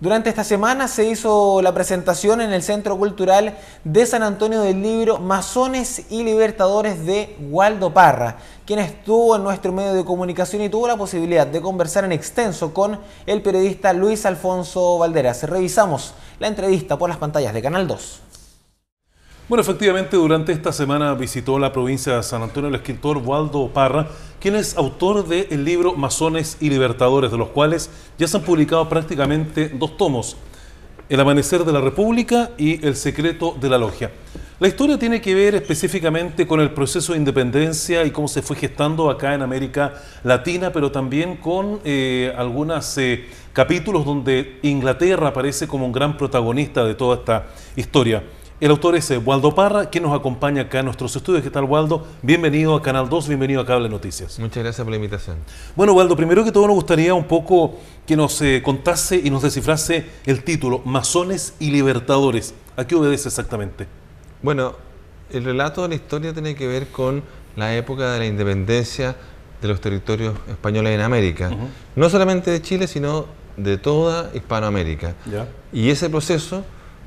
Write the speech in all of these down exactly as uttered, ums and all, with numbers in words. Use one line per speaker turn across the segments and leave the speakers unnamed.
Durante esta semana se hizo la presentación en el Centro Cultural de San Antonio del libro Masones y Libertadores de Waldo Parra, quien estuvo en nuestro medio de comunicación y tuvo la posibilidad de conversar en extenso con el periodista Luis Alfonso Valderas. Revisamos la entrevista por las pantallas de Canal dos.
Bueno, efectivamente, durante esta semana visitó la provincia de San Antonio el escritor Waldo Parra, quien es autor del libro Masones y Libertadores, de los cuales ya se han publicado prácticamente dos tomos, El Amanecer de la República y El Secreto de la Logia. La historia tiene que ver específicamente con el proceso de independencia y cómo se fue gestando acá en América Latina, pero también con eh, algunos eh, capítulos donde Inglaterra aparece como un gran protagonista de toda esta historia. El autor es Waldo Parra, quien nos acompaña acá en nuestros estudios. ¿Qué tal, Waldo? Bienvenido a Canal dos, bienvenido a Cable Noticias.
Muchas gracias por la invitación.
Bueno, Waldo, primero que todo nos gustaría un poco que nos eh, contase y nos descifrase el título, Masones y Libertadores. ¿A qué obedece exactamente?
Bueno, el relato de la historia tiene que ver con la época de la independencia de los territorios españoles en América. Uh-huh. No solamente de Chile, sino de toda Hispanoamérica. ¿Ya? Y ese proceso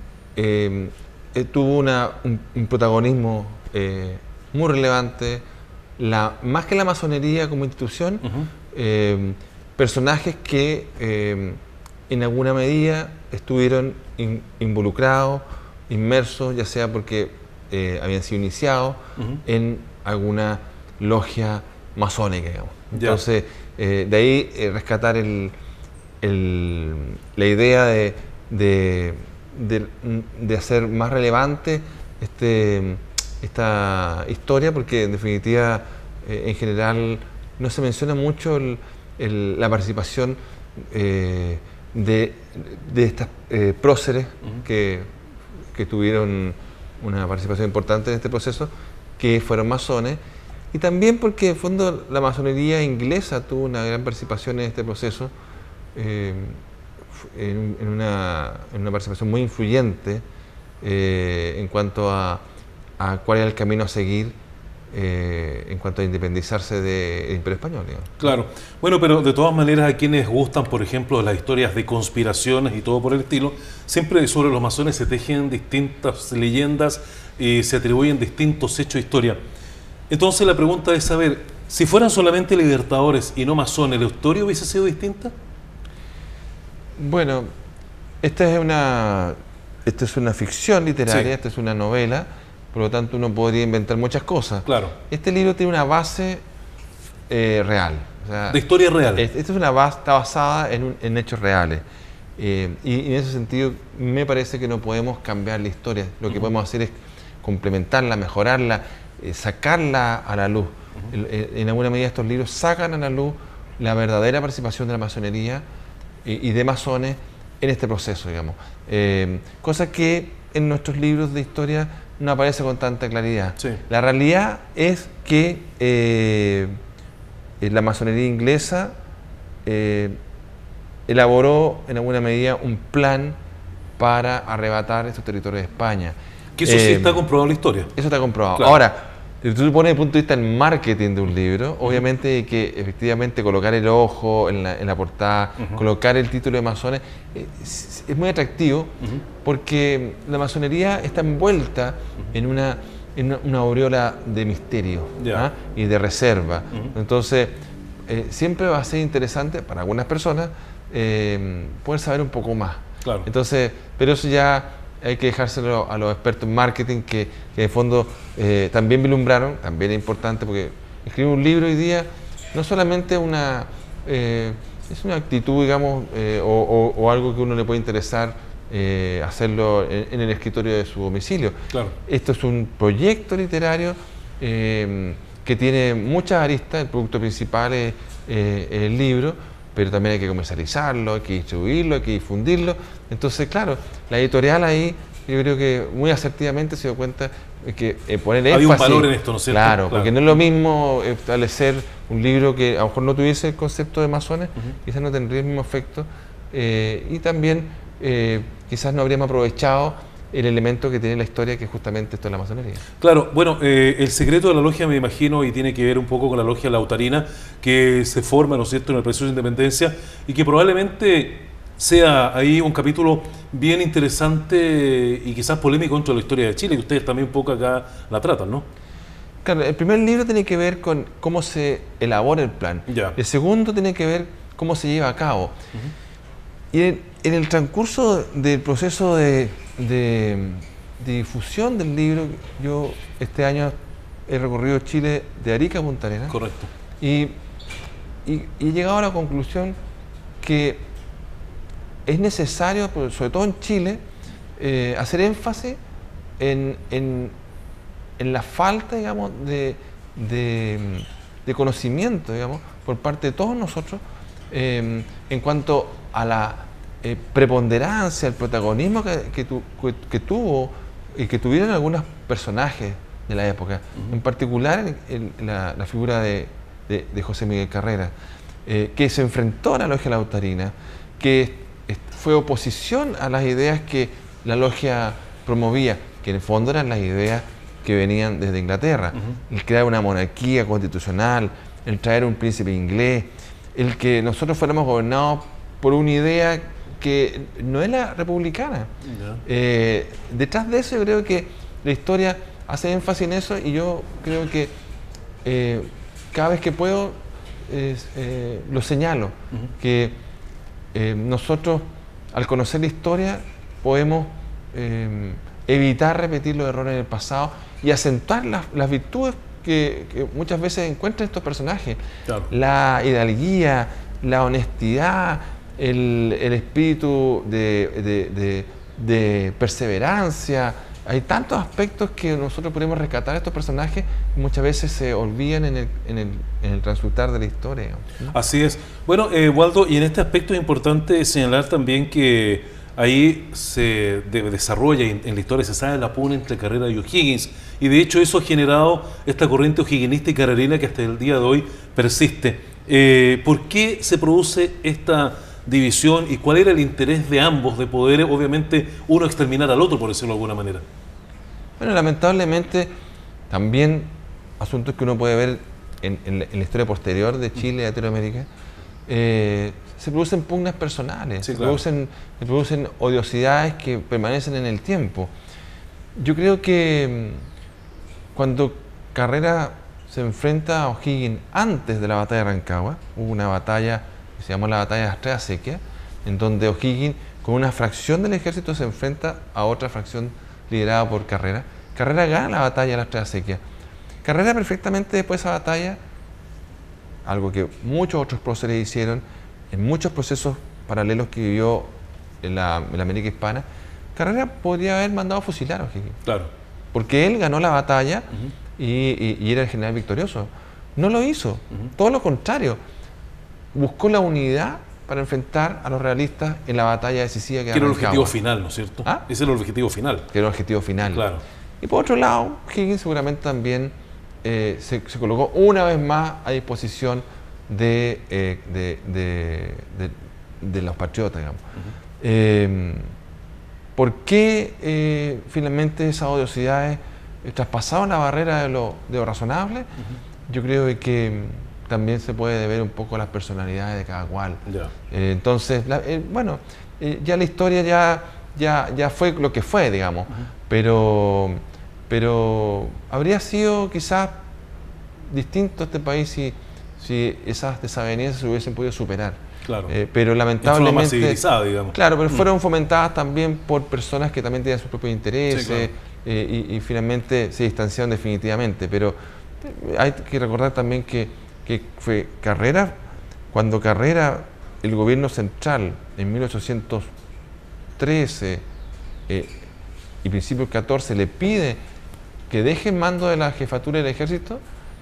eh, eh, tuvo una, un, un protagonismo eh, muy relevante, la, más que la masonería como institución, uh-huh. eh, personajes que eh, en alguna medida estuvieron in, involucrados, inmersos, ya sea porque eh, habían sido iniciados uh-huh. en alguna logia masónica, digamos. Entonces, eh, de ahí eh, rescatar el, el, la idea de, de, de, de hacer más relevante este, esta historia, porque en definitiva, eh, en general, no se menciona mucho el, el, la participación eh, de, de estas eh, próceres uh-huh. que que tuvieron una participación importante en este proceso, que fueron masones, y también porque en fondo la masonería inglesa tuvo una gran participación en este proceso, eh, en, en, una, en una participación muy influyente eh, en cuanto a, a cuál era el camino a seguir Eh, en cuanto a independizarse del Imperio Español, digamos.
Claro. Bueno, pero de todas maneras a quienes gustan, por ejemplo, las historias de conspiraciones y todo por el estilo, siempre sobre los masones se tejen distintas leyendas y se atribuyen distintos hechos de historia. Entonces la pregunta es saber, si fueran solamente libertadores y no masones, ¿la historia hubiese sido distinta?
Bueno, esta es una, esta es una ficción literaria, sí. Esta es una novela. Por lo tanto, uno podría inventar muchas cosas.
Claro.
Este libro tiene una base eh, real. O sea,
de historia real.
Esta es una base, está basada en, un, en hechos reales. Eh, y, y en ese sentido, me parece que no podemos cambiar la historia. Lo que uh-huh. podemos hacer es complementarla, mejorarla, eh, sacarla a la luz. Uh-huh. en, en alguna medida, estos libros sacan a la luz la verdadera participación de la masonería eh, y de masones en este proceso, digamos. Eh, cosa que en nuestros libros de historia no aparece con tanta claridad. Sí. La realidad es que eh, la masonería inglesa eh, elaboró en alguna medida un plan para arrebatar estos territorios de España.
Que eso eh, sí está comprobado en la historia.
Eso está comprobado.
Claro.
Ahora, si tú pones desde el punto de vista del marketing de un libro, uh-huh. obviamente hay que efectivamente colocar el ojo en la, en la portada, uh-huh. colocar el título de masones, eh, es, es muy atractivo uh-huh. porque la masonería está envuelta uh-huh. en, una, en una, una aureola de misterio yeah. ¿ah? y de reserva. Uh-huh. Entonces, eh, siempre va a ser interesante para algunas personas eh, poder saber un poco más.
Claro.
Entonces, pero eso ya hay que dejárselo a los expertos en marketing que, que de fondo eh, también vislumbraron, también es importante porque escribir un libro hoy día no solamente una, eh, es una actitud, digamos, eh, o, o, o algo que uno le puede interesar eh, hacerlo en, en el escritorio de su domicilio.
Claro.
Esto es un proyecto literario eh, que tiene muchas aristas, el producto principal es eh, el libro, pero también hay que comercializarlo, hay que distribuirlo, hay que difundirlo. Entonces, claro, la editorial ahí, yo creo que muy asertivamente se dio cuenta de que eh, poner énfasis...
Había un valor en esto, ¿no es cierto?
Claro, claro, porque no es lo mismo establecer un libro que a lo mejor no tuviese el concepto de masones, uh-huh. quizás no tendría el mismo efecto, eh, y también eh, quizás no habríamos aprovechado el elemento que tiene la historia, que es justamente esto de la masonería.
Claro, bueno, eh, el secreto de la logia, me imagino, y tiene que ver un poco con la logia lautarina, que se forma, ¿no es cierto?, en el proceso de independencia, y que probablemente sea ahí un capítulo bien interesante y quizás polémico dentro de la historia de Chile, que ustedes también un poco acá la tratan, ¿no?
Claro, el primer libro tiene que ver con cómo se elabora el plan.
Ya.
El segundo tiene que ver cómo se lleva a cabo. Uh-huh. Y en, en el transcurso del proceso de, de, de difusión del libro, yo este año he recorrido Chile de Arica a Punta Arenas.
Correcto.
Y, y, y he llegado a la conclusión que es necesario, sobre todo en Chile, eh, hacer énfasis en, en, en la falta, digamos, de, de, de conocimiento, digamos, por parte de todos nosotros, eh, en cuanto a la eh, preponderancia, el protagonismo que, que, tu, que, que tuvo y que tuvieron algunos personajes de la época, uh-huh. en particular el, la, la figura de, de, de José Miguel Carrera, eh, que se enfrentó a la logia lautarina, que fue oposición a las ideas que la logia promovía, que en el fondo eran las ideas que venían desde Inglaterra, uh-huh. el crear una monarquía constitucional, el traer un príncipe inglés, el que nosotros fuéramos gobernados por una idea que no es la republicana. Yeah. Eh, detrás de eso yo creo que la historia hace énfasis en eso y yo creo que eh, cada vez que puedo eh, eh, lo señalo, uh-huh. que eh, nosotros al conocer la historia podemos eh, evitar repetir los errores del pasado y acentuar las, las virtudes que, que muchas veces encuentran estos personajes. Claro. La hidalguía, la honestidad, el, el espíritu de, de, de, de perseverancia. Hay tantos aspectos que nosotros podemos rescatar de estos personajes que muchas veces se olvidan en el, en el, en el transcurrir de la historia, ¿no?
Así es. Bueno, eh, Waldo, y en este aspecto es importante señalar también que ahí se de, desarrolla en, en la historia, se sabe la pugna entre Carrera y O'Higgins, y de hecho eso ha generado esta corriente o'higginista y carrerina que hasta el día de hoy persiste. Eh, ¿Por qué se produce esta división y cuál era el interés de ambos de poder, obviamente, uno exterminar al otro, por decirlo de alguna manera?
Bueno, lamentablemente también asuntos que uno puede ver en, en, la, en la historia posterior de Chile y Latinoamérica, eh, se producen pugnas personales, sí, claro. se, producen, se producen odiosidades que permanecen en el tiempo. Yo creo que cuando Carrera se enfrenta a O'Higgins antes de la batalla de Rancagua, hubo una batalla que se llamó la batalla de las Tres Acequias, en donde O'Higgins con una fracción del ejército se enfrenta a otra fracción liderada por Carrera. Carrera gana la batalla de las Tres Acequias. Carrera perfectamente después de esa batalla, algo que muchos otros próceres hicieron, en muchos procesos paralelos que vivió en la, en la América Hispana, Carrera podría haber mandado a fusilar a O'Higgins.
Claro.
Porque él ganó la batalla uh-huh. y, y, y era el general victorioso. No lo hizo, uh-huh. todo lo contrario. Buscó la unidad para enfrentar a los realistas en la batalla decisiva que
era el objetivo final, ¿no es cierto? ¿Ah? Ese era el objetivo final.
Que era el objetivo final.
Claro.
Y por otro lado, Higgins seguramente también eh, se, se colocó una vez más a disposición de, eh, de, de, de, de los patriotas, digamos. Uh-huh. eh, ¿Por qué eh, finalmente esas odiosidades eh, traspasaron la barrera de lo, de lo razonable? Uh-huh. Yo creo que también se puede deber un poco a las personalidades de cada cual. Yeah. Eh, entonces, la, eh, bueno, eh, ya la historia ya, ya, ya fue lo que fue, digamos, uh-huh. pero, pero habría sido quizás distinto este país si, si esas desavenencias se hubiesen podido superar.
Claro.
Eh, pero lamentablemente,
más civilizada, digamos.
Claro, pero fueron fomentadas también por personas que también tenían sus propios intereses, sí, claro. eh, y, y finalmente se distanciaron definitivamente. Pero hay que recordar también que que fue Carrera, cuando Carrera, el gobierno central, en mil ochocientos trece eh, y principios catorce, le pide que deje el mando de la jefatura del ejército,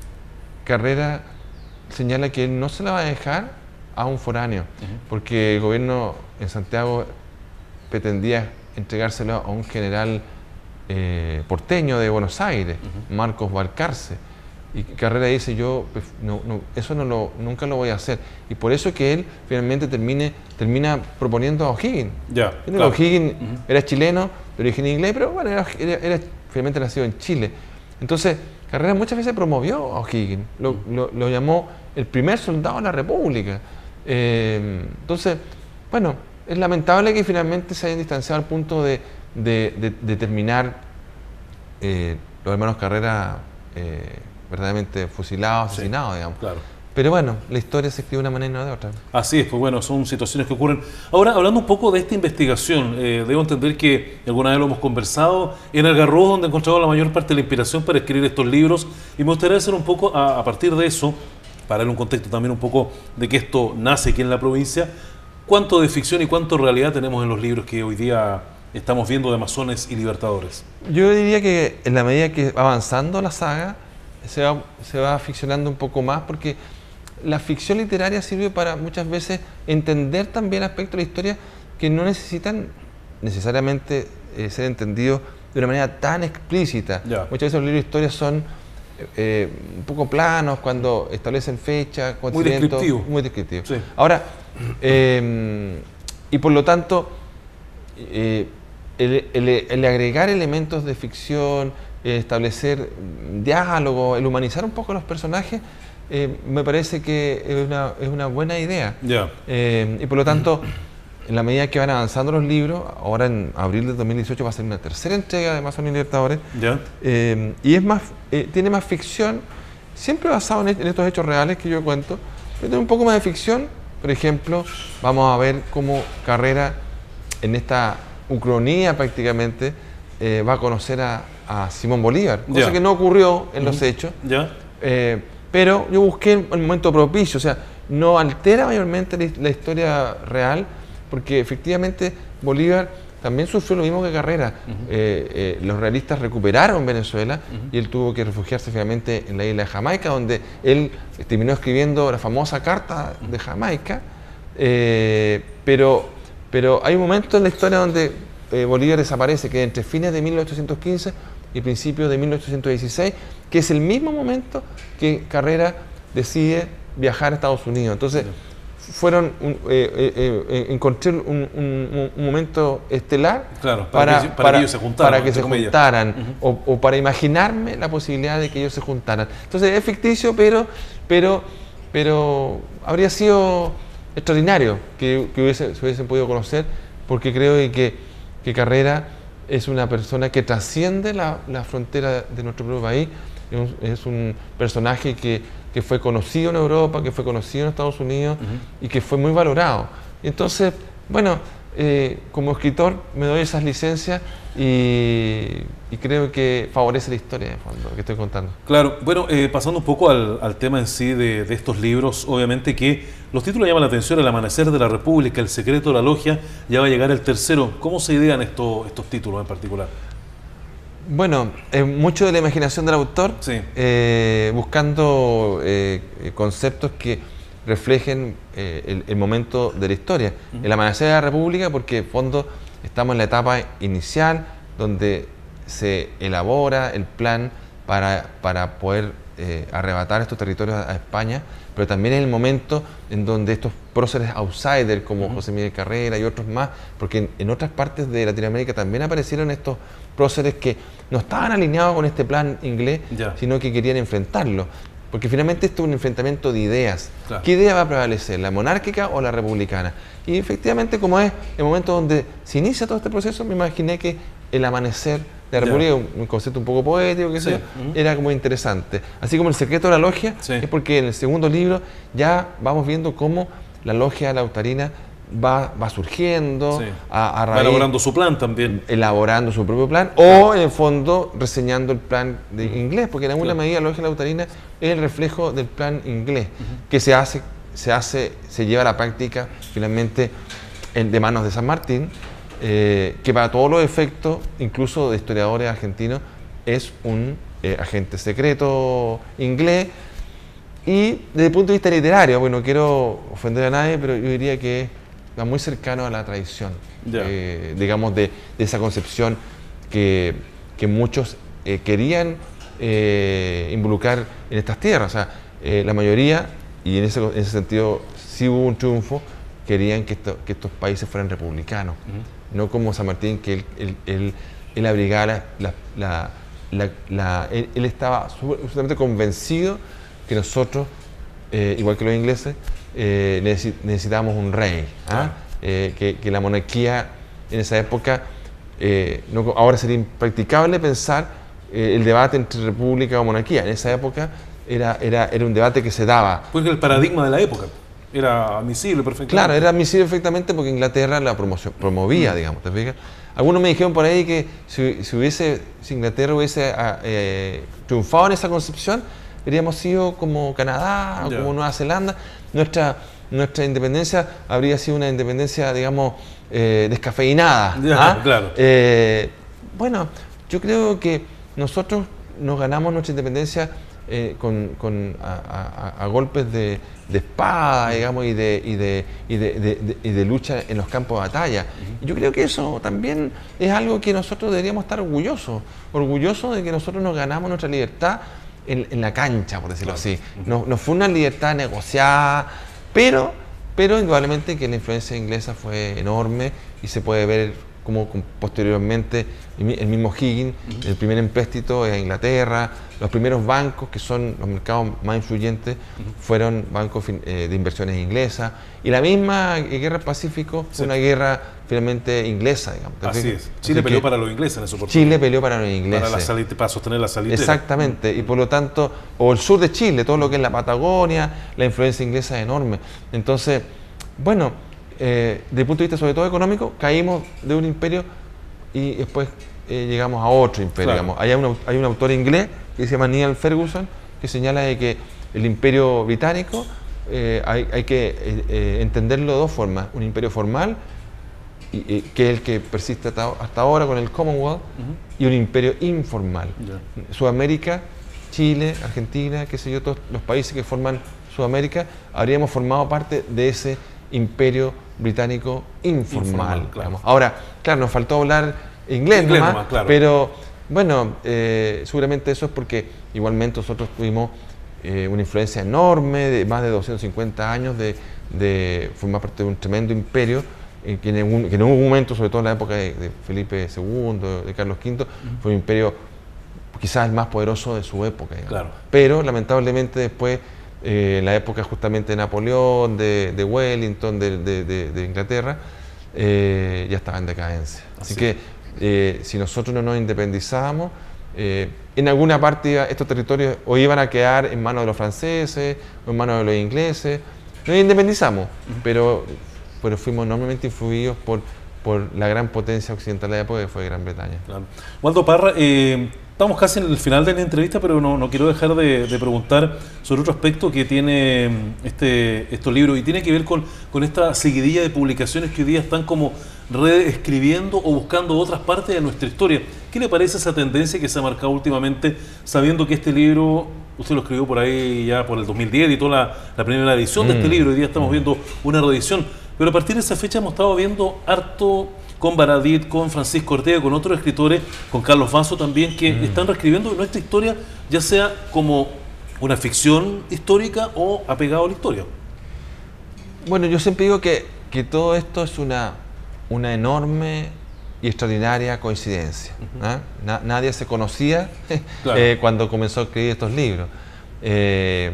Carrera señala que él no se la va a dejar a un foráneo, uh-huh. porque el gobierno en Santiago pretendía entregárselo a un general eh, porteño de Buenos Aires, uh-huh. Marcos Balcarce. Y Carrera dice, yo no, no, eso no lo, nunca lo voy a hacer. Y por eso que él finalmente termine, termina proponiendo a O'Higgins.
Ya, claro.
O'Higgins
uh-huh.
era chileno, de origen inglés, pero bueno, era, era, era finalmente nacido en Chile. Entonces, Carrera muchas veces promovió a O'Higgins, lo, uh-huh. lo, lo llamó el primer soldado de la República. Eh, entonces, bueno, es lamentable que finalmente se hayan distanciado al punto de, de, de, de terminar eh, los hermanos Carrera eh, verdaderamente fusilados, asesinados, sí, digamos.
Claro.
Pero bueno, la historia se escribe de una manera y no de otra.
Así es, pues bueno, son situaciones que ocurren. Ahora, hablando un poco de esta investigación, eh, debo entender que alguna vez lo hemos conversado, en Algarrobo, donde he encontrado la mayor parte de la inspiración para escribir estos libros, y me gustaría hacer un poco, a, a partir de eso, para dar un contexto también un poco de que esto nace aquí en la provincia, cuánto de ficción y cuánto de realidad tenemos en los libros que hoy día estamos viendo de Masones y Libertadores.
Yo diría que en la medida que va avanzando la saga, se va, se va ficcionando un poco más, porque la ficción literaria sirve para muchas veces entender también aspectos de la historia que no necesitan necesariamente eh, ser entendidos de una manera tan explícita.
Ya.
Muchas veces los libros de historia son eh, un poco planos cuando establecen fechas, acontecimientos.
Muy descriptivo.
Muy descriptivo.
Sí.
Ahora, eh, y por lo tanto, eh, el, el, el agregar elementos de ficción, eh, establecer diálogo, el humanizar un poco a los personajes, Eh, me parece que es una, es una buena idea.
Yeah.
Eh, y por lo tanto, en la medida que van avanzando los libros, ahora en abril de dos mil dieciocho va a ser una tercera entrega de Masones y Libertadores.
Yeah.
Eh, y es más, eh, tiene más ficción, siempre basado en, en estos hechos reales que yo cuento, pero tiene un poco más de ficción. Por ejemplo, vamos a ver cómo Carrera, en esta ucronía prácticamente, eh, va a conocer a, a Simón Bolívar, cosa
Yeah.
que no ocurrió en
Uh-huh.
los hechos.
Yeah.
Eh, Pero yo busqué el momento propicio, o sea, no altera mayormente la historia real, porque efectivamente Bolívar también sufrió lo mismo que Carrera. Uh-huh. eh, eh, los realistas recuperaron Venezuela uh-huh. y él tuvo que refugiarse finalmente en la isla de Jamaica, donde él terminó escribiendo la famosa Carta de Jamaica. Eh, pero, pero hay un momento en la historia donde eh, Bolívar desaparece, que entre fines de mil ochocientos quince y principios de mil ochocientos dieciséis, que es el mismo momento que Carrera decide viajar a Estados Unidos. Entonces, fueron un, eh, eh, eh, encontré un, un, un momento estelar
claro, para,
para,
que, para,
para
que ellos se juntaran.
Para que se
comillas.
juntaran
uh-huh.
o, o para imaginarme la posibilidad de que ellos se juntaran. Entonces, es ficticio, pero, pero, pero habría sido extraordinario que, que hubiese, se hubiesen podido conocer, porque creo que, que Carrera es una persona que trasciende la, la frontera de nuestro propio país. Es un, es un personaje que, que fue conocido en Europa, que fue conocido en Estados Unidos uh-huh. y que fue muy valorado. Entonces, bueno, eh, como escritor me doy esas licencias y, y creo que favorece la historia de fondo que estoy contando.
Claro, bueno, eh, pasando un poco al, al tema en sí de, de estos libros, obviamente que los títulos llaman la atención: El amanecer de la República, El secreto de la logia, ya va a llegar el tercero. ¿Cómo se idean estos, estos títulos en particular?
Bueno, eh, mucho de la imaginación del autor,
sí.
eh, buscando eh, conceptos que reflejen eh, el, el momento de la historia. Uh-huh. El amanecer de la República, porque en fondo estamos en la etapa inicial donde se elabora el plan para, para poder eh, arrebatar estos territorios a, a España, pero también es el momento en donde estos próceres outsiders como uh-huh. José Miguel Carrera y otros más, porque en, en otras partes de Latinoamérica también aparecieron estos próceres que no estaban alineados con este plan inglés, yeah. sino que querían enfrentarlo. Porque finalmente esto es un enfrentamiento de ideas. Claro. ¿Qué idea va a prevalecer, la monárquica o la republicana? Y efectivamente, como es el momento donde se inicia todo este proceso, me imaginé que el amanecer de la República, yeah. un concepto un poco poético, que sí. sea, uh-huh. era como interesante. Así como El secreto de la logia, sí. es porque en el segundo libro ya vamos viendo cómo la logia lautarina Va, va surgiendo,
sí.
a, a raíz,
va elaborando su plan también.
Elaborando su propio plan, o en el fondo reseñando el plan de uh-huh. inglés, porque en alguna claro. medida la logia lautarina es el reflejo del plan inglés, uh-huh. que se hace, se hace, se lleva a la práctica finalmente en, de manos de San Martín, eh, que para todos los efectos, incluso de historiadores argentinos, es un eh, agente secreto inglés. Y desde el punto de vista literario, bueno, no quiero ofender a nadie, pero yo diría que va muy cercano a la tradición, yeah. eh, digamos, de, de esa concepción que, que muchos eh, querían eh, involucrar en estas tierras. O sea, eh, la mayoría, y en ese, en ese sentido sí hubo un triunfo, querían que, esto, que estos países fueran republicanos, uh-huh. no como San Martín, que él, él, él, él abrigaba la... la, la, la, la él, él estaba absolutamente convencido que nosotros, eh, igual que los ingleses, eh, necesitamos un rey. ¿ah? eh, que, que la monarquía en esa época, eh, no, ahora sería impracticable pensar eh, el debate entre república o monarquía. En esa época era, era, era un debate que se daba.
Porque el paradigma de la época era admisible perfectamente.
Claro, era admisible perfectamente porque Inglaterra la promoción, promovía, mm. digamos, ¿te fijas? Algunos me dijeron por ahí que si, si, hubiese, si Inglaterra hubiese eh, triunfado en esa concepción, habríamos sido como Canadá o yeah. como Nueva Zelanda. Nuestra, nuestra independencia habría sido una independencia, digamos, eh, descafeinada.
Yeah,
¿ah?
Claro.
Eh, bueno, yo creo que nosotros nos ganamos nuestra independencia eh, con, con a, a, a golpes de, de espada, digamos, y de, y, de, y, de, de, de, y de lucha en los campos de batalla. Uh-huh. Yo creo que eso también es algo que nosotros deberíamos estar orgullosos, orgullosos de que nosotros nos ganamos nuestra libertad en, en la cancha, por decirlo así. No, no fue una libertad negociada, pero, pero indudablemente que la influencia inglesa fue enorme y se puede ver como posteriormente el mismo Higgins, uh-huh. el primer empréstito a Inglaterra, los primeros bancos que son los mercados más influyentes uh-huh. fueron bancos eh, de inversiones inglesas, y la misma guerra del Pacífico fue sí. una guerra finalmente inglesa, digamos.
Así es. Chile
Así
peleó para los ingleses en esa oportunidad.
Chile peleó para los ingleses.
Para, la salite, para sostener la salitera.
Exactamente, y por lo tanto, o el sur de Chile, todo lo que es la Patagonia, la influencia inglesa es enorme. Entonces, bueno, Eh, desde el punto de vista sobre todo económico, caímos de un imperio y después eh, llegamos a otro imperio. Claro. Digamos. Hay, un, hay un autor inglés que se llama Neil Ferguson que señala de que el imperio británico eh, hay, hay que eh, eh, entenderlo de dos formas: un imperio formal, y, y, que es el que persiste hasta, hasta ahora con el Commonwealth, uh-huh. y un imperio informal. Yeah. Sudamérica, Chile, Argentina, qué sé yo, todos los países que forman Sudamérica, habríamos formado parte de ese imperio británico informal. informal claro. Ahora, claro, nos faltó hablar inglés, inglés nomás, nomás claro. pero bueno, eh, seguramente eso es porque igualmente nosotros tuvimos eh, una influencia enorme de más de doscientos cincuenta años de, de formar parte de un tremendo imperio eh, que, en un, que en un momento, sobre todo en la época de, de Felipe segundo, de Carlos quinto, uh-huh. fue un imperio quizás el más poderoso de su época.
Claro.
Pero lamentablemente después, Eh, en la época justamente de Napoleón, de, de Wellington, de, de, de, de Inglaterra, eh, ya estaba en decadencia. Así, Así que eh, si nosotros no nos independizábamos, eh, en alguna parte estos territorios o iban a quedar en manos de los franceses o en manos de los ingleses. Nos independizamos, uh-huh. pero, pero fuimos enormemente influidos por, por la gran potencia occidental de la época, que fue Gran Bretaña.
Claro. Waldo Parra, eh, estamos casi en el final de la entrevista, pero no, no quiero dejar de, de preguntar sobre otro aspecto que tiene este, estos libros, y tiene que ver con, con esta seguidilla de publicaciones que hoy día están como reescribiendo o buscando otras partes de nuestra historia. ¿Qué le parece esa tendencia que se ha marcado últimamente, sabiendo que este libro, usted lo escribió por ahí ya por el dos mil diez, editó la, la primera edición mm. de este libro, hoy día estamos viendo una reedición, pero a partir de esa fecha hemos estado viendo harto con Baradit, con Francisco Ortega, con otros escritores, con Carlos Vaso también, que mm. están reescribiendo nuestra historia, ya sea como una ficción histórica o apegado a la historia.
Bueno, yo siempre digo que, que todo esto es una, una enorme y extraordinaria coincidencia. Uh-huh. ¿eh? Na, nadie se conocía claro. eh, cuando comenzó a escribir estos libros. Eh,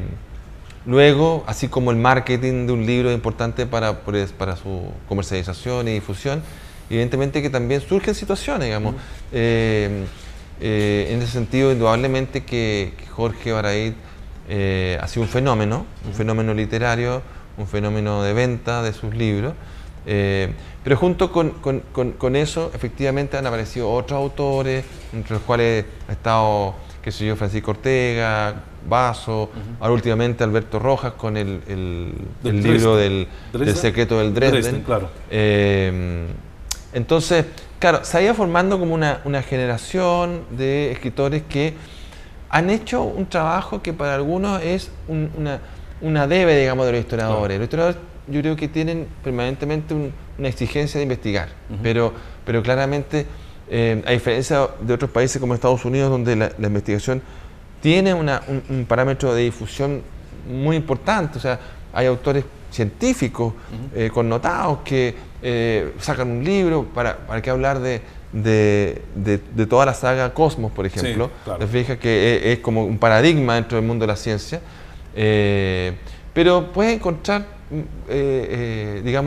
luego, así como el marketing de un libro es importante para, para su comercialización y difusión, evidentemente que también surgen situaciones, digamos. Uh-huh. eh, eh, en ese sentido, indudablemente que, que Jorge Baradit eh, ha sido un fenómeno, uh-huh. un fenómeno literario, un fenómeno de venta de sus libros, eh, pero junto con, con, con, con eso, efectivamente han aparecido otros autores, entre los cuales ha estado, qué sé yo, Francisco Ortega, Vaso, uh-huh. ahora últimamente Alberto Rojas con el, el, el libro del, del secreto del Dresden.
Dresden claro.
eh, Entonces, claro, se ha ido formando como una, una generación de escritores que han hecho un trabajo que para algunos es un, una, una debe, digamos, de los historiadores. Claro. Los historiadores yo creo que tienen permanentemente un, una exigencia de investigar, uh-huh. pero, pero claramente, eh, a diferencia de otros países como Estados Unidos, donde la, la investigación tiene una, un, un parámetro de difusión muy importante, o sea, hay autores científicos uh-huh. eh, connotados que eh, sacan un libro para, para qué hablar de, de, de, de toda la saga Cosmos, por ejemplo. Sí, claro. Te fijas que es, es como un paradigma dentro del mundo de la ciencia, eh, pero puedes encontrar, eh, eh, digamos,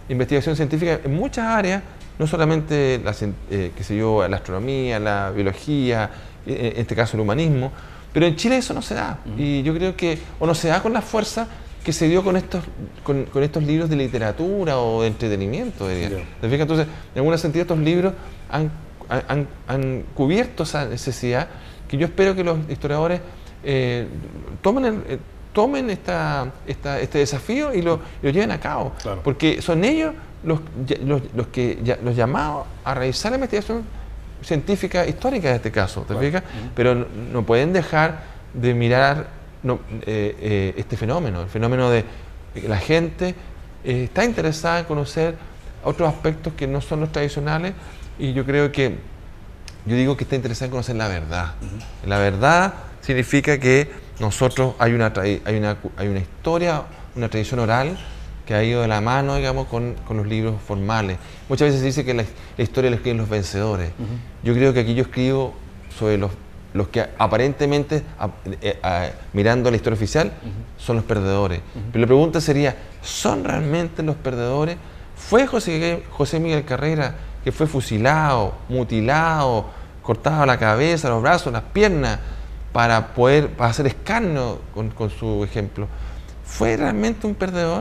investigación científica en muchas áreas, no solamente la, eh, qué sé yo, la astronomía, la biología, en este caso el humanismo, pero en Chile eso no se da. Uh-huh. Y yo creo que, o no se da con la fuerza que se dio con estos, con, con estos libros de literatura o de entretenimiento, diría. Yeah. ¿Te fijas? Entonces, en algún sentido, estos libros han, han, han cubierto esa necesidad que yo espero que los historiadores eh, tomen, el, eh, tomen esta, esta, este desafío y lo, lo lleven a cabo. Claro. Porque son ellos los, los, los, que, ya, los llamados a realizar la investigación científica histórica en este caso, ¿te fijas? Uh-huh. Pero no, no pueden dejar de mirar no, eh, eh, este fenómeno, el fenómeno de que la gente eh, está interesada en conocer otros aspectos que no son los tradicionales, y yo creo que, yo digo que está interesada en conocer la verdad. Uh-huh. La verdad significa que nosotros hay una, hay una, hay una historia, una tradición oral que ha ido de la mano, digamos, con, con los libros formales. Muchas veces se dice que la, la historia la escriben los vencedores. Uh-huh. Yo creo que aquí yo escribo sobre los, los que aparentemente, a, a, a, mirando la historia oficial, uh-huh, son los perdedores. Uh-huh. Pero la pregunta sería, ¿son realmente los perdedores? ¿Fue José, José Miguel Carrera, que fue fusilado, mutilado, cortado la cabeza, los brazos, las piernas, para poder para hacer escarnio con, con su ejemplo? ¿Fue realmente un perdedor?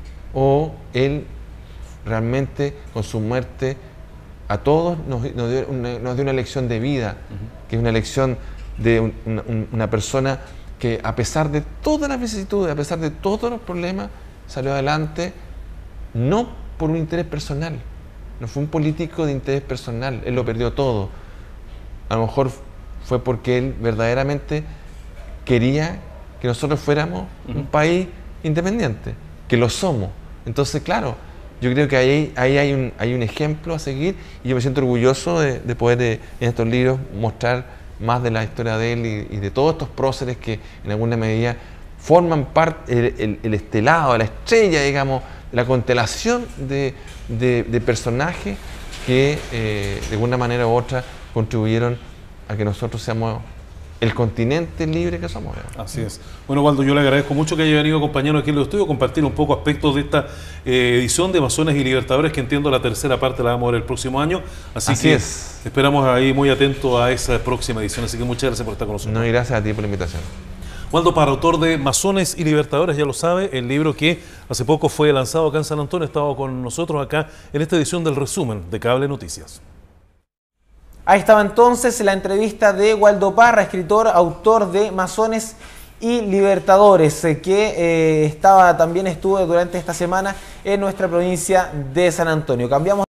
¿O él realmente con su muerte a todos nos, nos, dio, una, nos dio una lección de vida, uh-huh, que es una lección de un, una, una persona que, a pesar de todas las vicisitudes, a pesar de todos los problemas, salió adelante, no por un interés personal, no fue un político de interés personal, él lo perdió todo. A lo mejor fue porque él verdaderamente quería que nosotros fuéramos, uh-huh, un país independiente, que lo somos. Entonces, claro, yo creo que ahí, ahí hay, un, hay un ejemplo a seguir, y yo me siento orgulloso de, de poder eh, en estos libros mostrar más de la historia de él y, y de todos estos próceres que en alguna medida forman parte, el, el, el estelado, la estrella, digamos, la constelación de, de, de personajes que eh, de alguna manera u otra contribuyeron a que nosotros seamos el continente libre que somos.
Así es. Bueno, Waldo, yo le agradezco mucho que haya venido acompañarnos aquí en el estudio, compartir un poco aspectos de esta eh, edición de Masones y Libertadores, que entiendo la tercera parte la vamos a ver el próximo año. Así, Así que es. Esperamos ahí muy atentos a esa próxima edición. Así que muchas gracias por estar con nosotros.
No, y gracias a ti por la invitación.
Waldo Parra, autor de Masones y Libertadores, ya lo sabe, el libro que hace poco fue lanzado acá en San Antonio, ha estado con nosotros acá en esta edición del resumen de Cable Noticias.
Ahí estaba entonces la entrevista de Waldo Parra, escritor, autor de Masones y Libertadores, que eh, estaba también estuvo durante esta semana en nuestra provincia de San Antonio. Cambiamos